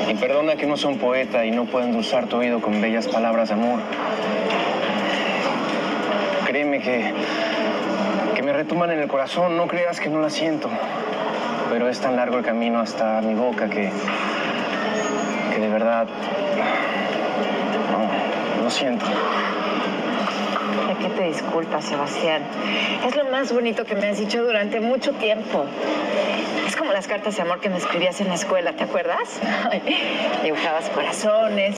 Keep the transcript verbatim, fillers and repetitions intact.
Y perdona que no sea un poeta y no pueda endulzar tu oído con bellas palabras de amor. Créeme que, que me retumban en el corazón, no creas que no la siento. Pero es tan largo el camino hasta mi boca que, que de verdad, no, lo siento. ¿De qué te disculpas, Sebastián? Es lo más bonito que me has dicho durante mucho tiempo. Es como las cartas de amor que me escribías en la escuela, ¿te acuerdas? Dibujabas corazones,